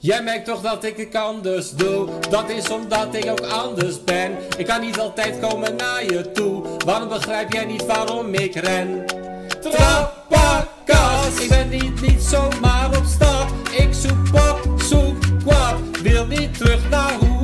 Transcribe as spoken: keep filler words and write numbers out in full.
Jij merkt toch dat ik het anders doe. Dat is omdat ik ook anders ben. Ik kan niet altijd komen naar je toe. Waarom begrijp jij niet waarom ik ren? Trappakas, ik ben niet, niet zomaar op stap. Ik zoek pop, zoek kwap. Wil niet terug naar hoe